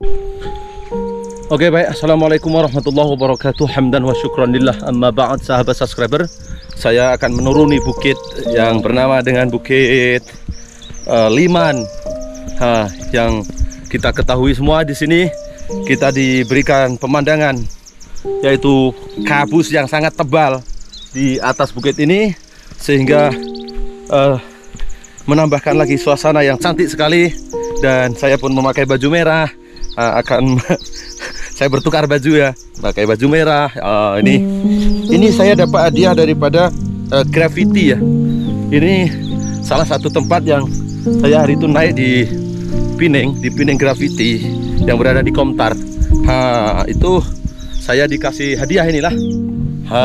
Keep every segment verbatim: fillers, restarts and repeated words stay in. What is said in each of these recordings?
Oke, baik. Assalamualaikum warahmatullahi wabarakatuh. Hamdan wa syukran lillah. Amma ba'd, sahabat subscriber. Saya akan menuruni bukit yang bernama dengan Bukit uh, Liman. Ha, yang kita ketahui semua di sini kita diberikan pemandangan yaitu kabus yang sangat tebal di atas bukit ini, sehingga uh, menambahkan lagi suasana yang cantik sekali. Dan saya pun memakai baju merah. uh, akan saya bertukar baju ya, pakai baju merah. Uh, ini ini saya dapat hadiah daripada uh, Graffiti ya. Ini salah satu tempat yang saya hari itu naik di Pining, di Pining Graffiti yang berada di Komtar. Ha, itu saya dikasih hadiah inilah. Ha,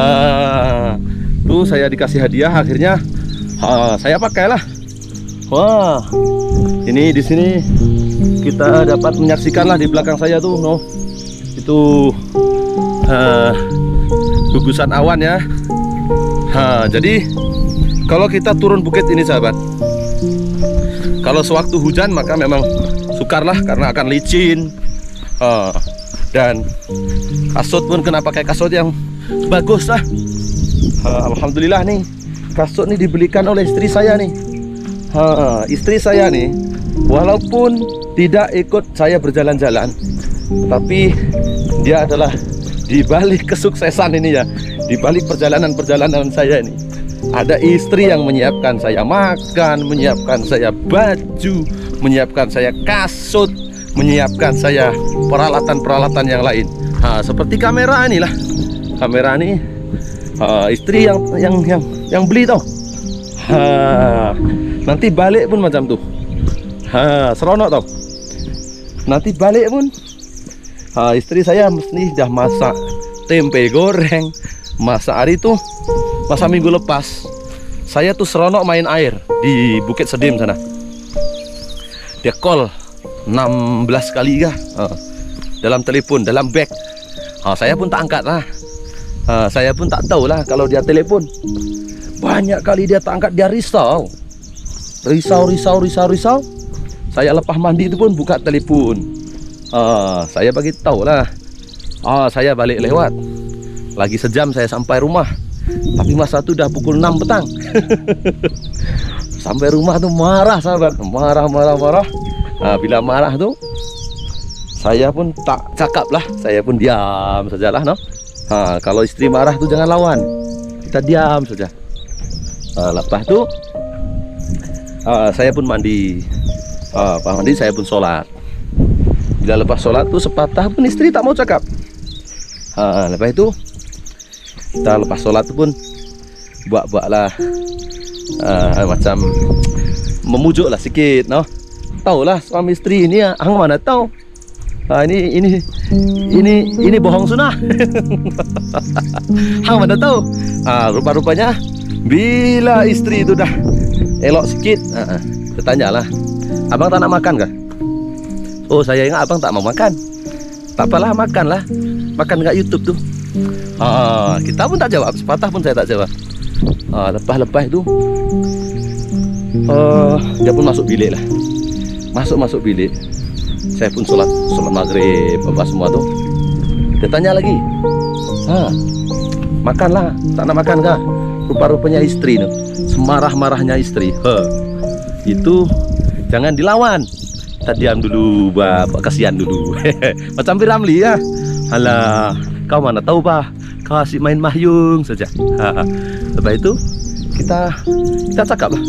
itu saya dikasih hadiah, akhirnya ha, saya pakailah. Wah, ini di sini kita dapat menyaksikan lah di belakang saya tuh, no. Itu uh, gugusan awan ya. Ha, jadi kalau kita turun bukit ini sahabat, kalau sewaktu hujan maka memang sukarlah karena akan licin. uh, Dan kasut pun kena pakai kasut yang bagus lah. uh, Alhamdulillah nih, kasut nih dibelikan oleh istri saya nih. uh, Istri saya nih walaupun tidak ikut saya berjalan-jalan, tapi dia adalah di balik kesuksesan ini ya, di balik perjalanan-perjalanan saya ini, ada istri yang menyiapkan saya makan, menyiapkan saya baju, menyiapkan saya kasut, menyiapkan saya peralatan-peralatan yang lain. Nah, seperti kamera inilah, kamera ini uh, istri yang yang yang yang beli tau. Ha, nanti balik pun macam tuh. Ha, seronok tau. Nanti balik pun ha, istri saya mesti dah masak tempe goreng. Masa hari itu, masa minggu lepas, saya tuh seronok main air di Bukit Sedim sana. Dia call enam belas kali kah ha, dalam telepon, dalam bag. Ha, saya pun tak angkat lah. Ha, saya pun tak tahu lah kalau dia telepon. Banyak kali dia tak angkat, dia risau. Risau, risau, risau, risau. Saya lepas mandi itu pun buka telepon. Uh, saya bagi tahu lah. Uh, saya balik lewat. Lagi sejam saya sampai rumah. Tapi masa itu udah pukul enam petang. Sampai rumah tuh marah sahabat. Marah, marah, marah. Uh, bila marah tuh saya pun tak cakap lah. Saya pun diam sajalah, no? Uh, kalau istri marah tuh jangan lawan. Kita diam saja. Uh, lepas tuh uh, saya pun mandi. Uh, Pak mandi, saya pun sholat. Bila lepas sholat tuh sepatah pun istri tak mau cakap. uh, Lepas itu kita lepas sholat tuh pun buat-buat lah uh, macam memujuk lah sikit, no? Tahu lah suami istri ini ya, hang mana tahu. uh, Ini ini ini ini bohong sunah. Hang mana tahu. uh, Rupa-rupanya bila istri itu dah elok sikit, uh, kita tanyalah, abang tak nak makan kah? Oh, saya ingat abang tak mau makan. Tak apalah, makanlah. Makan kat YouTube tuh. Ah, kita pun tak jawab, sepatah pun saya tak jawab. Ah, lepas-lepas itu uh, dia pun masuk bilik lah. Masuk-masuk bilik. Saya pun sholat, sholat maghrib, apa semua tuh. Dia tanya lagi. Ah, makanlah, tak nak makan kah? Rupa-rupanya istri tuh. Semarah-marahnya istri. Huh. Itu jangan dilawan. Kita diam dulu, bapak, kasihan dulu. Macam Piramli ya. Alah, kau mana tahu bah, kau asyik main mahyung saja. Lepas itu kita kita cakap lah.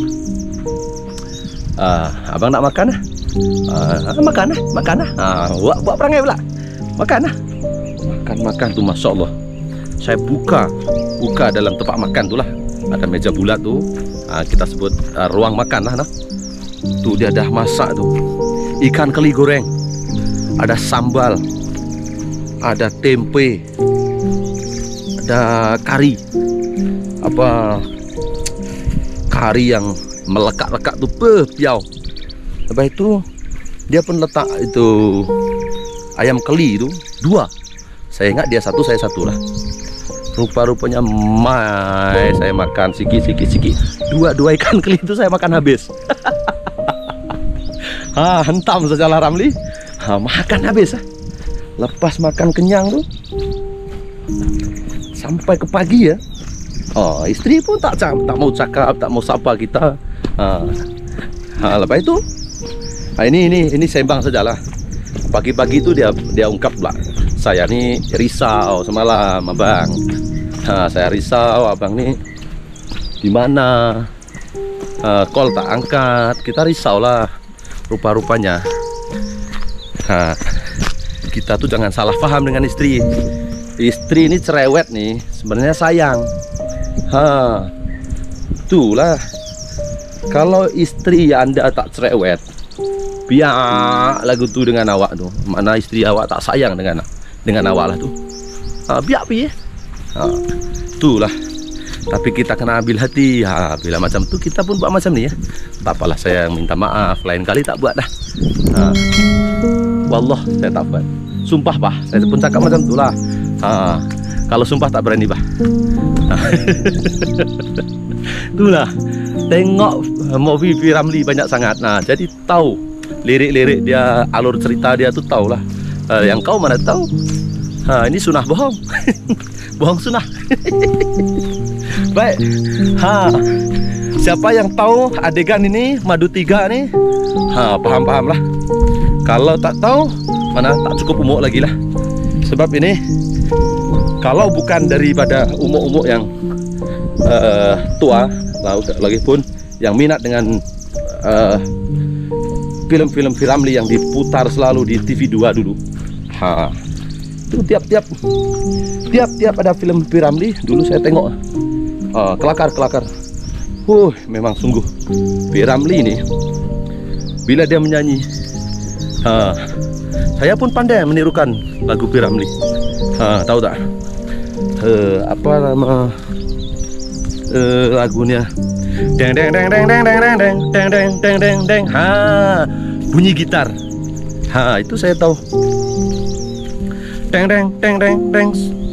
Ah, abang nak makan lah. Ah, makan lah, makan lah. Ah, buat buat perangai pula. Makan lah. Makan makan tuh, masya Allah. Saya buka buka dalam tempat makan tuh lah. Ada meja bulat tuh. Ah, kita sebut uh, ruang makan lah, nah. Tuh dia dah masak tuh ikan keli goreng, ada sambal, ada tempe, ada kari, apa kari yang melekat-lekat tuh, piau. Lepas itu dia pun letak itu ayam keli itu dua. Saya ingat dia satu, saya satu lah. Rupa-rupanya mai saya makan siki-siki-siki. Dua-dua ikan keli itu saya makan habis. Ha, hentam sajalah Ramli. Ha, makan habis ah. Lepas makan kenyang tuh sampai ke pagi ya. Oh, istri pun tak tak mau cakap, tak mau sapa kita. Ha, ha, lepas itu, ha, ini ini ini sembang sajalah. Pagi-pagi itu dia dia ungkap lah, saya nih risau semalam abang. Ha, saya risau abang nih di mana. Ha, call tak angkat, kita risau lah. Rupa-rupanya, ha, kita tuh jangan salah paham dengan istri. Istri ini cerewet nih, sebenarnya sayang. Ha, itulah. Kalau istri Anda tak cerewet, biar lagu tuh dengan awak tuh. Mana istri awak tak sayang dengan dengan awak lah tuh. Ha, biar pi. Ha, itulah. Tapi kita kena ambil hati. Ha, bila macam tuh kita pun buat macam ni ya. Tak apalah, saya minta maaf. Lain kali tak buat dah. Ha, wallah saya tak buat. Sumpah bah, saya pun cakap macam tu lah. Ha, kalau sumpah tak berani bah. Itulah. Tengok movie P. Ramlee banyak sangat. Nah, jadi tahu lirik-lirik dia, alur cerita dia tuh tahu lah. Uh, yang kau mana tahu? Ha, ini sunah bohong. Bohong sunah. Baik. Ha, siapa yang tahu adegan ini madu tiga nih? Ha, paham-paham lah. Kalau tak tahu, mana tak cukup umur lagi lah. Sebab ini kalau bukan daripada umur-umur yang uh, tua, lagi pun yang minat dengan film-film uh, P. Ramlee yang diputar selalu di T V dua dulu. Ha, itu tiap-tiap tiap-tiap ada film P. Ramlee dulu saya tengok. Uh, kelakar-kelakar. Huh, memang sungguh P. Ramlee ini bila dia menyanyi, uh, saya pun pandai menirukan lagu P. Ramlee. Uh, tahu tak? Uh, apa nama uh, lagunya? Deng deng deng deng deng deng deng deng deng deng deng deng deng. Ha, bunyi gitar. Ha, itu saya tahu. Deng deng deng deng deng.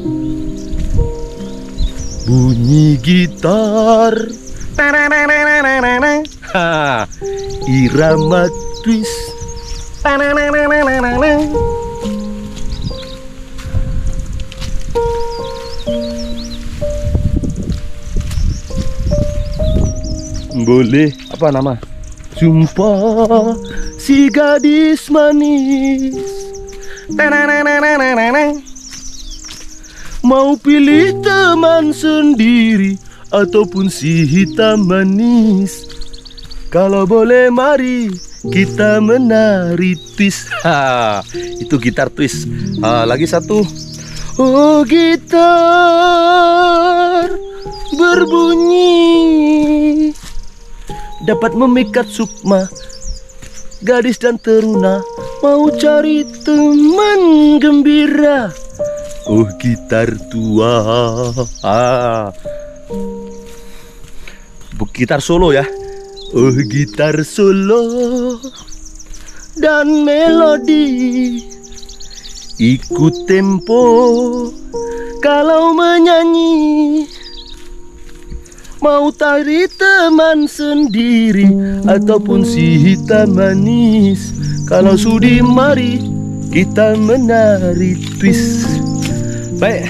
Bunyi gitar. Deng deng deng deng deng deng deng. Ha, irama twist. Deng deng deng deng deng deng deng. Boleh apa nama? Jumpa si gadis manis. Mau pilih teman sendiri ataupun si hitam manis. Kalau boleh mari kita menari twist. Ha, itu gitar twist. Ha, lagi satu. Oh, gitar berbunyi dapat memikat sukma gadis dan teruna mau cari teman gembira. Oh, gitar tua. Ah, gitar solo ya. Oh, gitar solo dan melodi ikut tempo kalau menyanyi. Mau cari teman sendiri ataupun si hitam manis. Kalau sudi mari kita menari twist. Baik,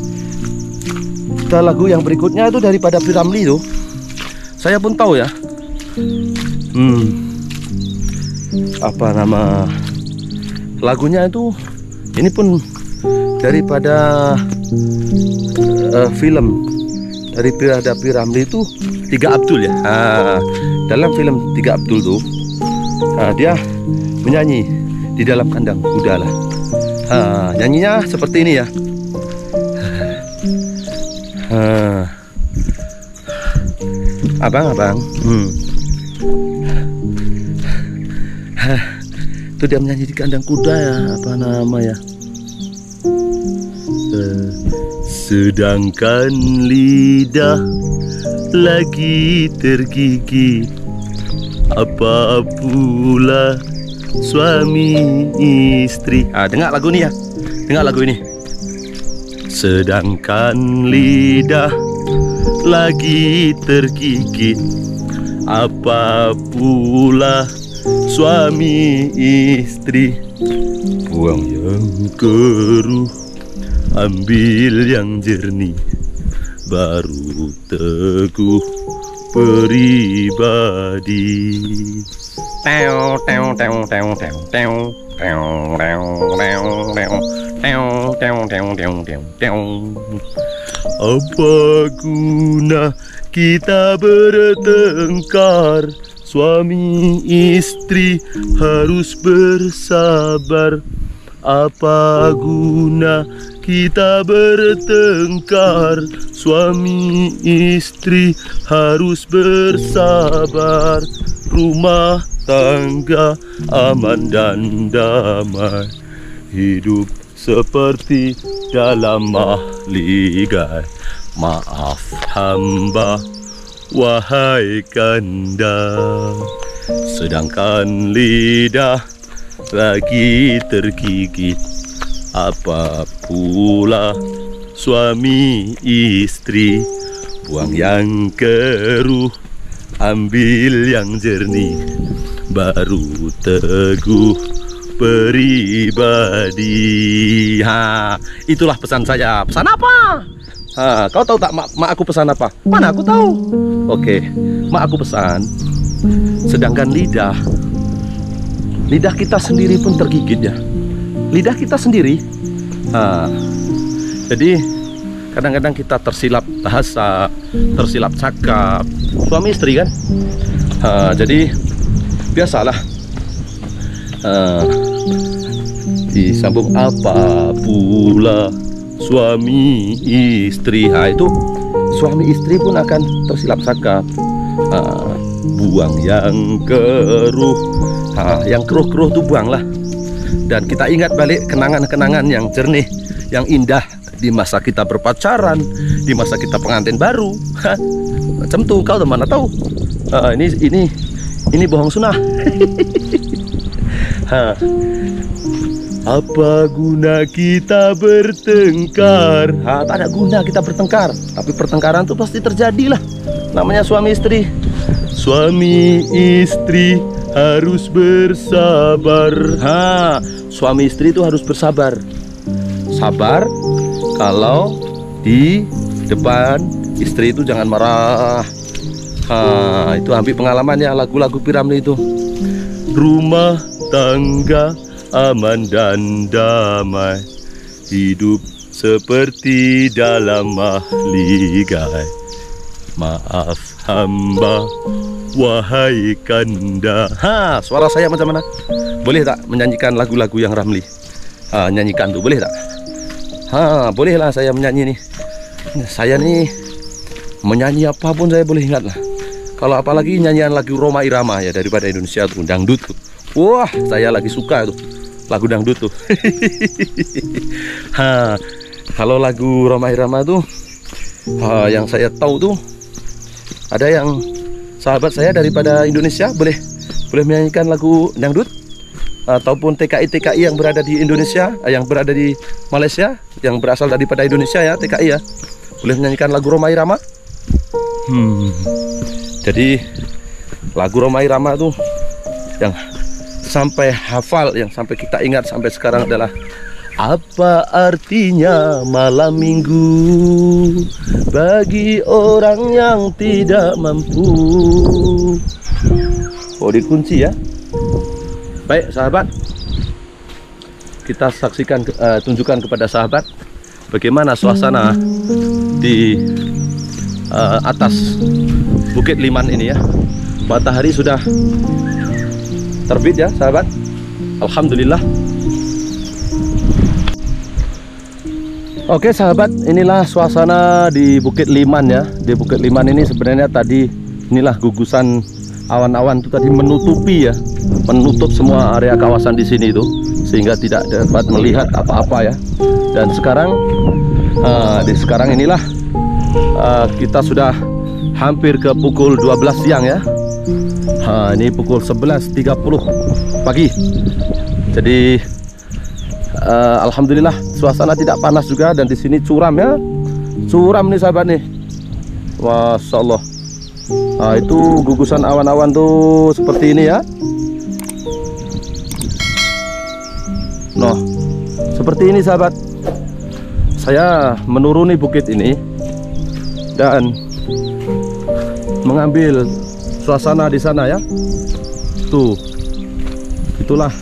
kita lagu yang berikutnya itu daripada P. Ramlee tuh. Saya pun tahu ya. Hmm, apa nama lagunya itu? Ini pun daripada uh, film. Dari ada P. Ramlee itu Tiga Abdul ya. Ha, dalam film Tiga Abdul tuh, ha, dia menyanyi di dalam kandang kuda lah. Ha, nyanyinya seperti ini ya. Ha, abang, abang. Hmm. Ha, itu dia menyanyi di kandang kuda ya. Apa nama ya? Uh, Sedangkan lidah lagi tergigit, apa pula suami istri. Ah, dengar lagu ni ya. Dengar lagu ini. Sedangkan lidah lagi tergigit, apa pula suami istri. Buang yang keruh, ambil yang jernih, baru teguh pribadi. Teo teo teo teo teo teo teo teo teo teo teo teo teo teo teo. Apa guna kita bertengkar? Suami istri harus bersabar. Apa guna kita bertengkar? Suami istri harus bersabar. Rumah tangga aman dan damai, hidup seperti dalam mahligai. Maaf hamba, wahai kanda, sedangkan lidah lagi tergigit. Apa pula suami istri? Buang yang keruh, ambil yang jernih, baru teguh pribadi. Ha, itulah pesan saya. Pesan apa? Ha, kau tahu tak mak, mak aku pesan apa? Mana aku tahu. Oke, mak aku pesan, sedangkan lidah lidah kita sendiri pun tergigit ya. Lidah kita sendiri. Ha, jadi kadang-kadang kita tersilap bahasa, tersilap cakap. Suami istri kan. Ha, jadi biasalah. Ha, disambung apa pula suami istri. Ha, itu suami istri pun akan tersilap cakap. Ha, buang yang keruh. Ha, yang keruh-keruh itu buanglah. Dan kita ingat balik kenangan-kenangan yang jernih, yang indah di masa kita berpacaran, di masa kita pengantin baru. Ha, macam tuh, kau mana tahu. Ha, ini ini ini bohong sunnah. Ha, apa guna kita bertengkar? Ha, tak ada guna kita bertengkar. Tapi pertengkaran itu pasti terjadi lah. Namanya suami istri. Suami istri harus bersabar. Ha, suami istri itu harus bersabar. Sabar kalau di depan istri itu jangan marah. Ha, itu hampir pengalaman ya lagu-lagu Piramli itu. Rumah tangga aman dan damai, hidup seperti dalam mahligai. Maaf hamba, wahai kanda. Ha, suara saya macam mana? Boleh tak menyanyikan lagu-lagu yang Ramli? Ha, nyanyikan tuh, boleh tak? Ha, bolehlah saya menyanyi nih. Saya nih menyanyi apapun saya boleh ingat lah. Kalau apalagi nyanyian lagu Rhoma Irama ya daripada Indonesia tuh, dangdut tuh. Wah, saya lagi suka tuh lagu dangdut tuh. Ha, kalau lagu Rhoma Irama tuh, ha, yang saya tahu tuh ada yang sahabat saya daripada Indonesia boleh boleh menyanyikan lagu dangdut, ataupun T K I T K I yang berada di Indonesia, yang berada di Malaysia, yang berasal daripada Indonesia ya, T K I ya, boleh menyanyikan lagu Rhoma Irama. Hmm. Jadi lagu Rhoma Irama tuh yang sampai hafal, yang sampai kita ingat sampai sekarang adalah apa artinya malam minggu bagi orang yang tidak mampu. Oh, dikunci ya. Baik sahabat, kita saksikan, uh, tunjukkan kepada sahabat bagaimana suasana di uh, atas Bukit Liman ini ya. Matahari sudah terbit ya sahabat. Alhamdulillah. Oke sahabat, inilah suasana di Bukit Liman ya. Di Bukit Liman ini sebenarnya tadi inilah gugusan awan-awan itu tadi menutupi ya, menutup semua area kawasan di sini itu, sehingga tidak dapat melihat apa-apa ya. Dan sekarang uh, di sekarang inilah uh, kita sudah hampir ke pukul dua belas siang ya. Ha, ini pukul sebelas tiga puluh pagi. Jadi uh, alhamdulillah suasana tidak panas juga, dan di sini curam ya. Curam nih sahabat nih. Masya Allah. Nah, itu gugusan awan-awan tuh seperti ini ya. Seperti ini sahabat, saya menuruni bukit ini dan mengambil suasana di sana ya. Tuh, itulah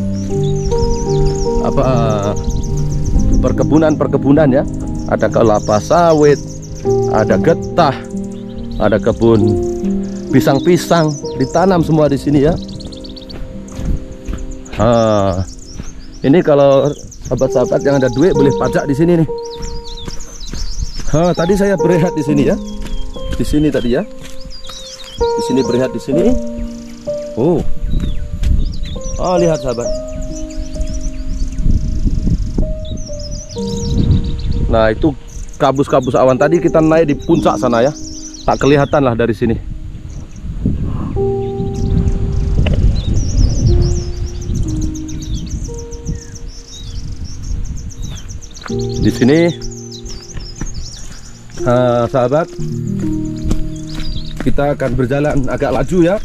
apa perkebunan-perkebunan ya. Ada kelapa sawit, ada getah, ada kebun pisang-pisang, ditanam semua di sini ya. Nah, ini kalau sahabat-sahabat yang ada duit boleh pajak di sini nih. Nah, tadi saya berehat di sini ya. Di sini tadi ya. Di sini berehat di sini. Oh. Oh, lihat sahabat. Nah, itu kabus-kabus awan tadi kita naik di puncak sana ya. Tak kelihatan lah dari sini. Di sini uh, sahabat, kita akan berjalan agak laju ya.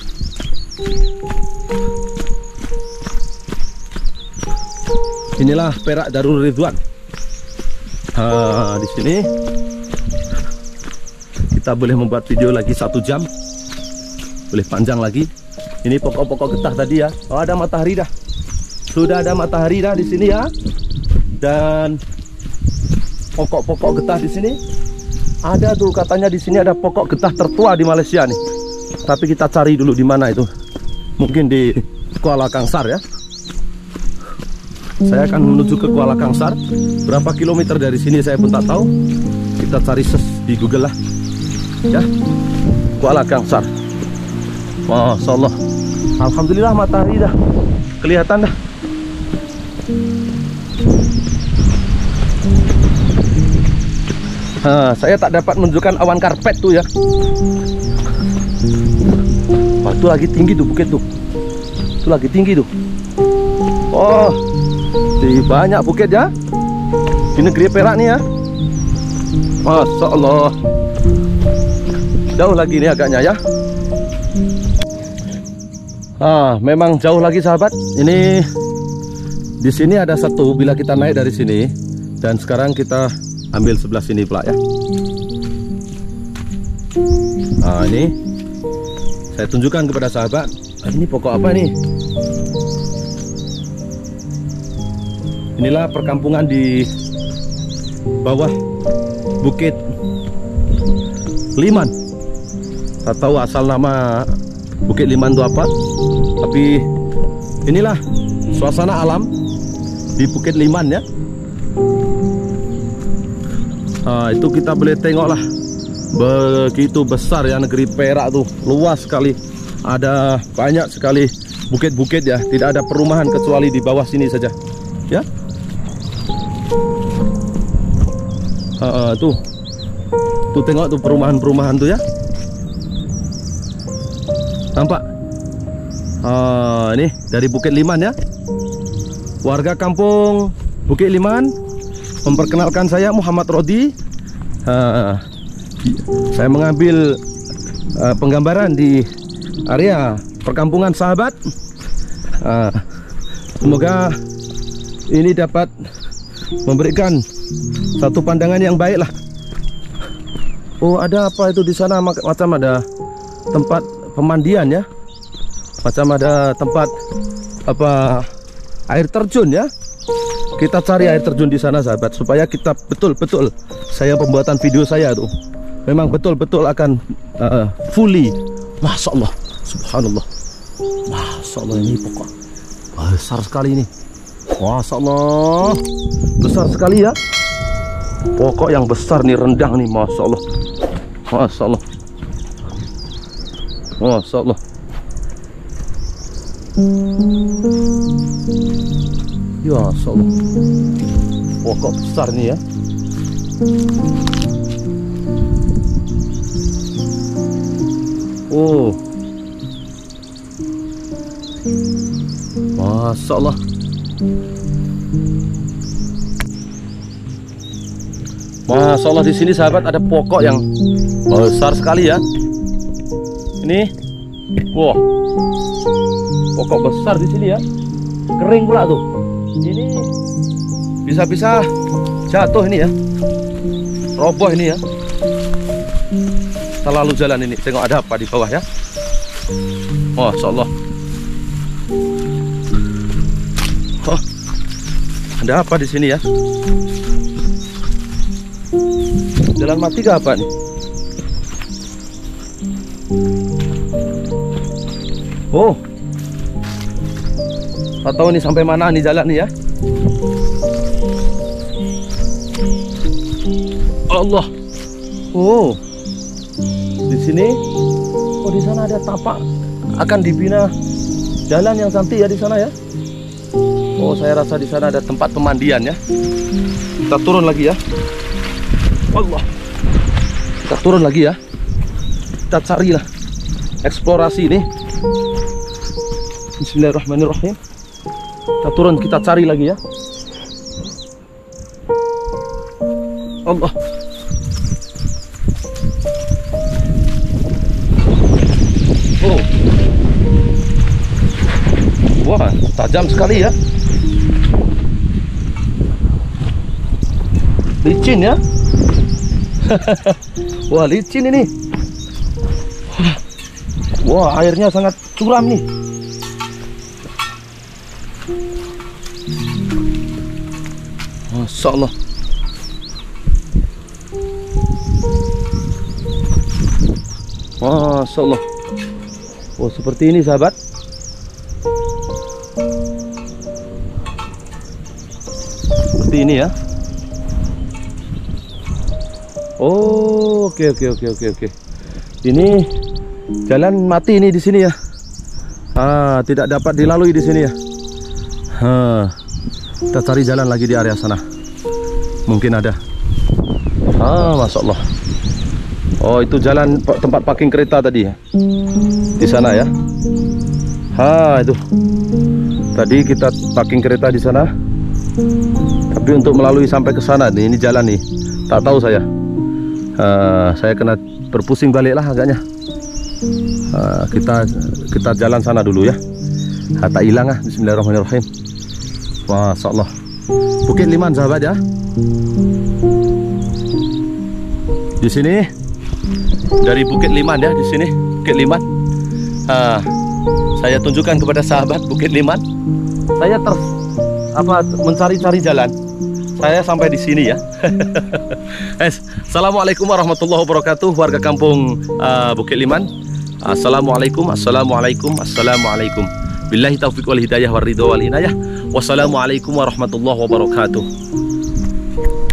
Inilah Perak Darul Ridwan. Uh, di sini kita boleh membuat video lagi satu jam, boleh panjang lagi. Ini pokok-pokok getah tadi ya. Oh, ada matahari dah. Sudah ada matahari dah di sini ya. Dan pokok-pokok getah di sini ada tuh, katanya di sini ada pokok getah tertua di Malaysia nih. Tapi kita cari dulu di mana itu. Mungkin di Kuala Kangsar ya. Saya akan menuju ke Kuala Kangsar. Berapa kilometer dari sini saya pun tak tahu. Kita cari ses di Google lah. Ya, Kuala Kangsar. Masya Allah. Alhamdulillah matahari dah kelihatan dah. Nah, saya tak dapat menunjukkan awan karpet tuh ya. Wah, itu lagi tinggi tuh bukit tuh. Itu lagi tinggi tuh. Oh, di banyak bukit ya di negeri Perak nih ya. Masya Allah. Jauh lagi nih agaknya ya. Ah, memang jauh lagi sahabat. Ini di sini ada satu bila kita naik dari sini, dan sekarang kita ambil sebelah sini pula ya. Nah, ini saya tunjukkan kepada sahabat. Ini pokok apa nih? Inilah perkampungan di bawah Bukit Liman. Tak tahu asal nama Bukit Liman itu apa, tapi inilah suasana alam di Bukit Liman ya. Nah, itu kita boleh tengok lah, begitu besar ya negeri Perak tuh, luas sekali, ada banyak sekali bukit-bukit ya, tidak ada perumahan kecuali di bawah sini saja ya. Uh, tuh, tuh tengok tuh perumahan-perumahan tuh ya, nampak? Uh, ini dari Bukit Liman ya, warga kampung Bukit Liman. Memperkenalkan, saya Muhammad Rodi. uh, Saya mengambil uh, penggambaran di area perkampungan sahabat. uh, Semoga ini dapat memberikan satu pandangan yang baik lah. Oh, ada apa itu di sana? Macam ada tempat pemandian ya, macam ada tempat apa air terjun ya. Kita cari air terjun di sana sahabat, supaya kita betul-betul, saya pembuatan video saya tuh memang betul-betul akan uh, fully. Masya Allah, subhanallah, Masya Allah, ini pokok besar sekali ini. Masya Allah, besar sekali ya. Pokok yang besar nih, rendang nih, Masya Allah, Masya Allah, Masya Allah. Ya Allah, pokok besar nih ya. Oh, Masya Allah. Masya Allah, di sini sahabat ada pokok yang besar sekali ya. Ini, wow, pokok besar di sini ya. Kering pula tuh. Ini bisa-bisa jatuh ini ya, roboh ini ya. Terlalu jalan ini. Tengok ada apa di bawah ya. Oh, Masya Allah. Oh, ada apa di sini ya? Jalan mati gak apa nih? Oh, atau ini sampai mana nih jalan nih ya? Allah. Oh, di sini. Oh, di sana ada tapak. Akan dibina jalan yang cantik ya di sana ya. Oh, saya rasa di sana ada tempat pemandian ya. Kita turun lagi ya. Allah. Kita turun lagi ya. Kita carilah eksplorasi ini. Bismillahirrahmanirrahim. Kita turun, kita cari lagi ya. Allah. Oh. Wah, tajam sekali ya. Licin ya. Wah, licin ini. Wah, airnya sangat curam nih. Masya Allah. Masya Allah. Oh, seperti ini sahabat. Seperti ini ya. Oh, oke oke oke oke oke. Ini jalan mati ini di sini ya. Ah, tidak dapat dilalui di sini ya. Ah, kita cari jalan lagi di area sana. Mungkin ada. Ah, Masya Allah. Oh, itu jalan tempat parking kereta tadi ya. Di sana ya. Ha, itu. Tadi kita parking kereta di sana. Tapi untuk melalui sampai ke sana nih, ini jalan nih. Tak tahu saya. Uh, saya kena berpusing balik lah agaknya. Uh, kita kita jalan sana dulu ya. Ha, tak hilang ah. Bismillahirrahmanirrahim. Masya Allah. Bukit Liman sahabat ya. Di sini dari Bukit Liman ya, di sini Bukit Liman. Uh, saya tunjukkan kepada sahabat Bukit Liman. Saya ter apa mencari-cari jalan. Saya sampai di sini ya. Assalamualaikum warahmatullahi wabarakatuh, warga kampung uh, Bukit Liman. Assalamualaikum, assalamualaikum, assalamualaikum. Billahi taufiq wal hidayah war ridha wal inayah. Wassalamualaikum warahmatullahi wabarakatuh.